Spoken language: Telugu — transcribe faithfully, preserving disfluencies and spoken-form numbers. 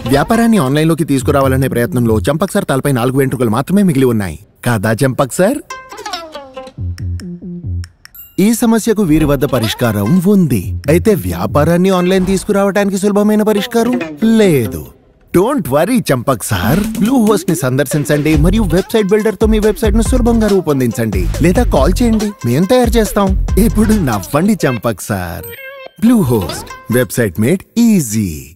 వ్యాపారాన్ని ఆన్లైన్లోకి తీసుకురావాలనే ప్రయత్నంలో చంపక్ సార్ తలపై నాలుగు వెంట్రుకలు మాత్రమే మిగిలి ఉన్నాయి కాదా చంపక్ సార్? ఈ సమస్యకు వీరి వద్ద పరిష్కారం ఉంది. అయితే వ్యాపారాన్ని ఆన్లైన్ తీసుకురావడానికి సులభమైన పరిష్కారం లేదు. Don't worry Champak sir, blue host ని సందర్శించండి మరియు వెబ్సైట్ బిల్డర్ తో మీ వెబ్సైట్ ను సులభంగా రూపొందించండి లేదా కాల్ చేయండి, మేము తయారు చేస్తాం. ఇప్పుడు నవ్వండి Champak sir. Blue host website made easy.